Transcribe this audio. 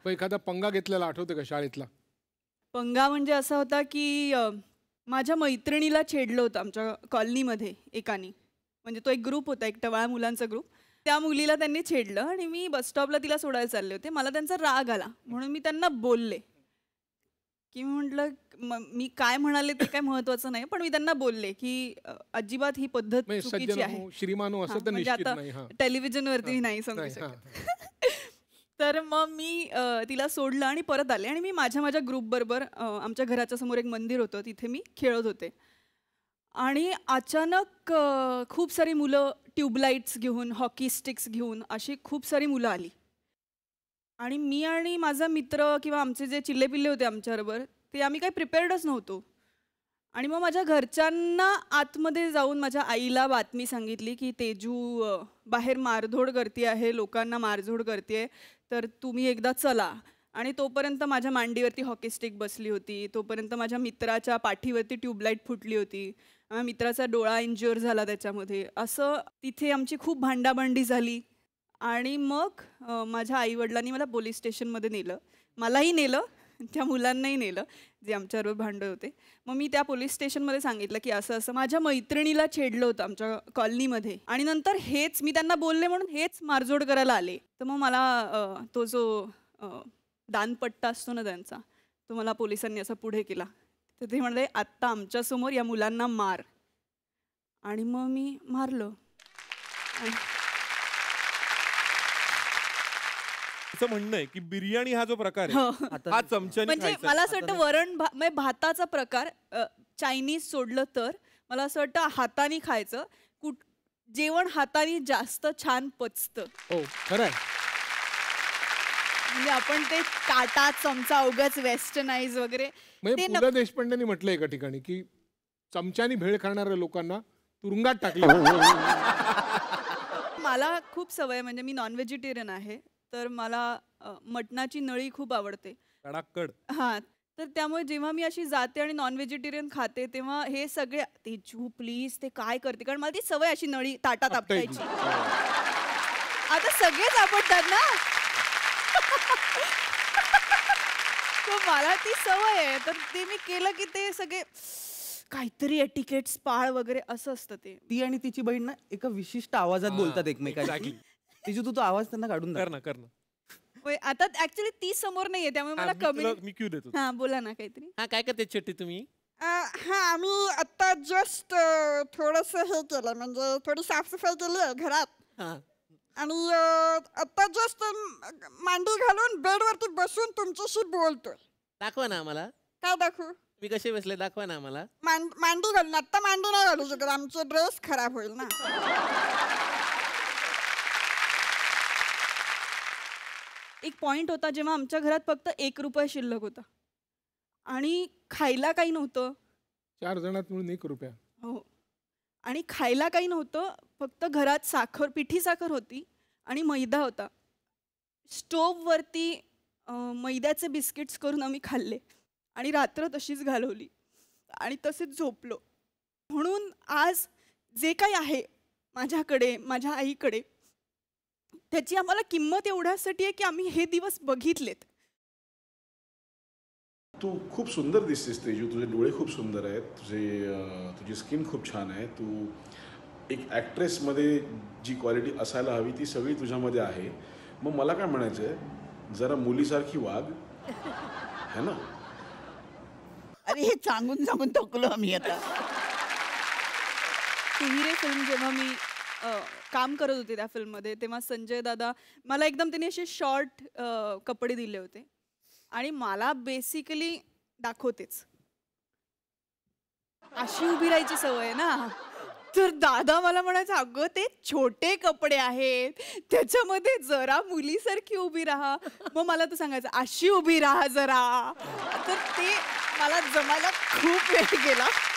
मग एखादा पंगा घेतलेला आठवते का शाळेतला? पंगा म्हणजे असा होता की माझ्या मैत्रिणीला छेडलं होतं आमच्या कॉलनीमध्ये एकाने. म्हणजे तो एक ग्रुप होता, एक टवाळा मुलांचा ग्रुप. त्या मुलीला त्यांनी छेडलं आणि मी बस स्टॉपला तिला सोडायला चालले होते. मला त्यांचा राग आला म्हणून मी त्यांना बोलले की म्हटलं मी काय म्हणाले ते काय महत्वाचं नाही, पण मी त्यांना बोलले की अजिबात ही पद्धत चुकीची आहे. श्रीमानो असं तर म्हणजे निश्चित आता नाही. टेलिव्हिजनवरती नाही समजू शकत. तर मग मी तिला सोडलं आणि परत आले आणि मी माझ्या ग्रुपबरोबर आमच्या घराच्या समोर एक मंदिर होतं, तिथे मी खेळत होते. आणि अचानक खूप सारी मुलं ट्यूबलाइट्स घेऊन, हॉकी स्टिक्स घेऊन अशी खूप सारी मुलं आली. आणि मी आणि माझा मित्र किंवा आमचे जे चिल्लेपिल्ले होते आमच्याबरोबर, ते आम्ही काही प्रिपेअर्डच नव्हतो. आणि मग माझ्या घरच्यांना आतमध्ये जाऊन माझ्या आईला बातमी सांगितली की तेजू बाहेर मारझोड करते आहे, लोकांना मारझोड करते, तर तुम्ही एकदा चला. आणि तोपर्यंत माझ्या मांडीवरती हॉकी स्टिक बसली होती, तोपर्यंत माझ्या मित्राच्या पाठीवरती ट्यूबलाईट फुटली होती, मित्राचा डोळा इंज्युअर झाला त्याच्यामध्ये. असं तिथे आमची खूप भांडाभांडी झाली. आणि मग माझ्या आईवडिलांनी मला पोलीस स्टेशनमध्ये नेलं. मलाही नेलं, त्या मुलांनाही नेलं जे आमच्याबरोबर भांडत होते. मग मी त्या पोलीस स्टेशनमध्ये सांगितलं की असं असं माझ्या मैत्रिणीला छेडलं होतं आमच्या कॉलनीमध्ये. आणि नंतर हेच मी त्यांना बोलले म्हणून हेच मारझोड करायला आले. तर मग मला तो जो दानपट्टा असतो ना त्यांचा, तो मला पोलिसांनी असा पुढे केला. तर ते म्हणाले आत्ता आमच्यासमोर या मुलांना मार. आणि मग मी मारलं. असं म्हणणं आहे की बिर्याणी हा जो प्रकार आहे हा चमच्याने म्हणजे मला असं वाटतं वरण भाताचा प्रकार चायनीज सोडलं तर मला असं वाटतं हाताने खायचं. जेवण हाताने जास्त छान पचतं. हो खरं आहे. म्हणजे आपण ते काटा चमचा उगाच वेस्टर्नाइज वगैरे. म्हणजे पु. ल. देशपांडेंनी म्हटलंय एका ठिकाणी की चमच्यानी भेळ खाणाऱ्या लोकांना तुरुंगात टाकलं. मला खूप सवय, म्हणजे मी नॉन व्हेजिटेरियन आहे, तर मला मटणाची नळी खूप आवडते. हां, तर त्यामुळे जेव्हा मी अशी जाते आणि नॉन व्हेजिटेरियन खाते तेव्हा हे सगळे तेजू प्लीज ते काय करते, कारण मला ती सवय अशी नळी ताटात आपटायची. आता सगळेच आपटतात ना. तर मला ती सवय आहे, तर ते मी केलं की ते सगळे काहीतरी एटिकेट्स पाळ वगैरे असं असतं ते. ती आणि तिची बहीण ना एका विशिष्ट आवाजात बोलतात एकमेकांशी. तेजू तू तो आवाज त्यांना काढून कर ना. आता ऍक्च्युअली ती समोर नाहीये त्यामुळे मला कमी. मी क्यू देतो. हा बोला ना काहीतरी. हा काय करते छोटी तुम्ही? हा आम्ही आता जस्ट थोडस हे केलं, म्हणजे थोडी साफसफाई केली आहे घरात. आणि आता जस्ट मांडी घालून बेडवरती बसून तुमच्याशी बोलतोय. दाखवा ना आम्हाला. काय दाखवू? मी कसे बसले दाखवा ना आम्हाला. मांडी घालून. आता मांडी नाही घालू शकत, आमचे ड्रेस खराब होईल ना. एक पॉइंट होता जेव्हा आमच्या घरात फक्त ₹1 शिल्लक होता आणि खायला काही नव्हतं. 4 जणात मिळून ₹1. हो. आणि खायला काही नव्हतं, फक्त घरात साखर, पिठी साखर होती आणि मैदा होता. स्टोव्हवरती मैद्याचे बिस्किट्स करून आम्ही खाल्ले आणि रात्र तशीच घालवली आणि तसेच झोपलो. म्हणून आज जे काही आहे माझ्याकडे, माझ्या आईकडे, त्याची आम्हाला किंमत एवढ्यासाठी आहे की आम्ही हे दिवस बघितलेत. तू खूप सुंदर दिसतेस तेजू, तुझे डोळे खूप सुंदर आहेत, तुझी स्किन खूप छान आहे. तू एक ॲक्ट्रेसमध्ये जी क्वालिटी असायला हवी ती सगळी तुझ्यामध्ये आहे. मग मला काय म्हणायचं आहे, जरा मुलीसारखी वाग, है ना? अरे हे सांगून सांगून थकलो आम्ही आता. तिमिरे फिल्म जेव्हा मी काम करत होते त्या फिल्ममध्ये, तेव्हा संजय दादा मला एकदम त्यांनी असे शॉर्ट कपडे दिले होते आणि मला बेसिकली दाखवतेच अशी उभी राहायची सवय आहे ना. तर दादा मला म्हणायचं अगं ते छोटे कपडे आहेत, त्याच्यामध्ये जरा मुलीसारखी उभी राहा. मग मला तर सांगायचं अशी उभी राहा जरा. तर ते मला जमायला खूप वेळ गेला.